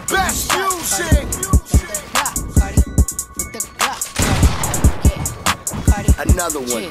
best music. Another one.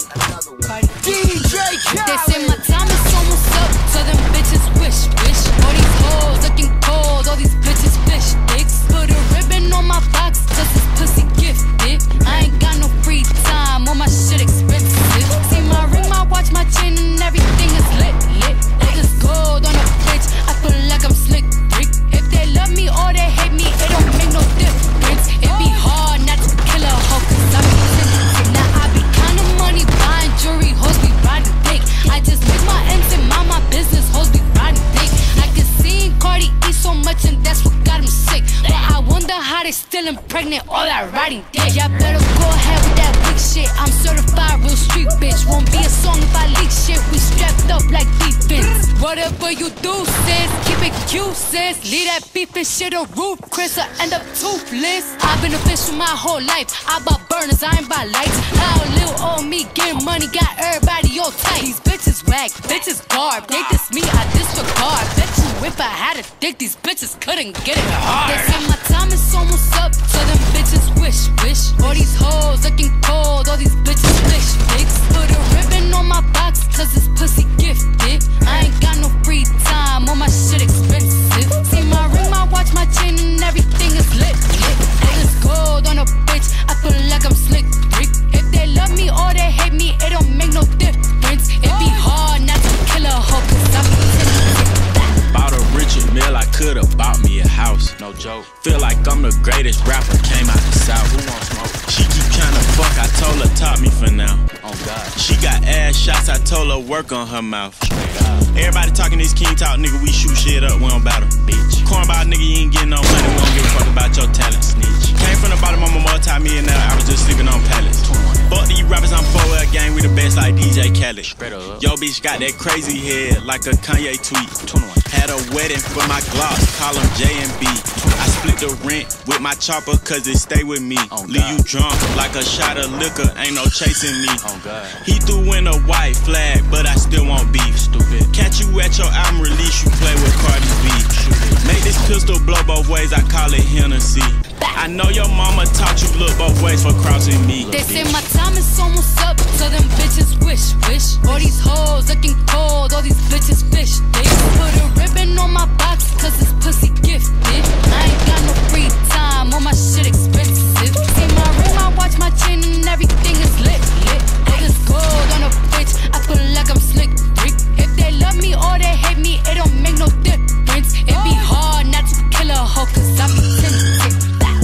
DJ Khaled. They say my time is almost up, so them bitches wish. All these hoes looking cold, all these bitches fish dicks. Put a ribbon on my box, cause this pussy gifted. I ain't got no free time, all my shit expensive. See my ring, my watch, my chain, and everything is lit. Niggas gold on a bitch, I feel like I'm slick Rick. If they love me or they hate me, it don't make no difference. It be hard not to kill a hoe, cause I'm innocent. Now I be counting money, buying jewelry, hoes be riding dick. I just make my ends and mind my business, hoes be riding dick. I can see Cardi eat so much and that's what got him sick. But I wonder how they still impregnate all that riding dick. Y'all better go ahead with that weak shit. I'm certified real street bitch. Won't be a song if I leak shit. We strapped up like defense. Whatever you do, sis, keep it cute, sis. Leave that beef and shit a roof, Chris, or end up toothless. I've been a bitch for my whole life. I bought burners, I ain't buy lights. How little old me getting money got everybody all tight. These bitches whack, bitches garb. They diss me, I disregard. Bet you if I had a dick, these bitches couldn't get it hard. They say my time is almost up, so them bitches wish. All these hoes looking cold, all these bitches fish dicks. Put a ribbon on my box, cause this pussy gifted. I ain't got no free time, all my shit expensive. See my ring, my watch, my chain, and everything is lit. Niggas gold on a bitch, I feel like I'm slick Rick. If they love me or they hate me, it don't make no difference. It be hard not to kill a hoe, cause I'm innocent. Bought a Richard Mill, I could've bought me a house, no joke. Feel like I'm the greatest rapper, came out the south. Who wants smoke? She keep tryna fuck, I told her top me for now. Oh God. She got ass shots, I told her work on her mouth. Everybody talking this king talk, nigga, we shoot shit up, we don't battle, bitch. Cornball nigga, you ain't getting no money, we don't give a fuck about your talent, snitch. Came from the bottom, I'm a multi-millionaire, I was just sleeping on pallets. Fuck these rappers, I'm 4L gang, we the best like DJ Khaled. Yo bitch got that crazy head, like a Kanye tweet. Had a wedding for my Glocks, call them J and B. I split the rent with my chopper, cause it stay with me. Leave you drunk like a shot of liquor, ain't no chasing me. He threw in a white flag, but I still want beef. Stupid. Catch you at your album release, you play with Cardi B. Make this pistol blow both ways, I call it Hennessy. I know your mama taught you look both ways for crossing me. They say my time is almost up, so them bitches wish. All these hoes looking cold, all these bitches fish dicks. Put a ribbon on my box, cause this pussy gifted. I ain't got no free time, all my shit expensive. See my ring, my watch, my chain, and everything is lit. Niggas gold on a bitch, I feel like I'm slick Rick. If they love me or they hate me, it don't make no difference. It be hard not to kill a hoe, cause I be tempted.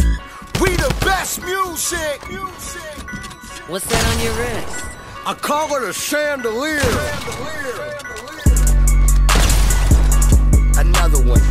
We the best music. What's that on your wrist? I call it a chandelier. Another one.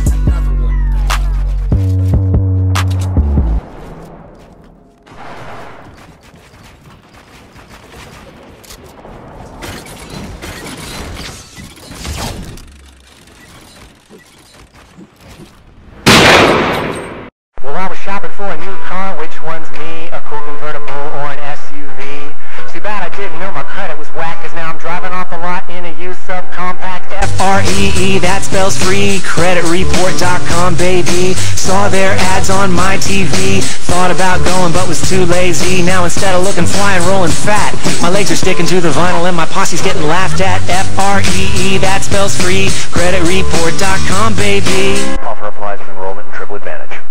Well, I was shopping for a new car. Which one's me? A cool convertible or an SUV? Too bad I didn't know my credit was whack, cause now I'm driving off a lot in a used subcompact. F-R-E-E, that spells free. Creditreport.com, baby. Saw their ads on my TV. Thought about going but was too lazy. Now instead of looking fly and rolling fat, my legs are sticking to the vinyl and my posse's getting laughed at. F-R-E-E, that spells free. Creditreport.com, baby. Offer applies with enrollment and triple advantage.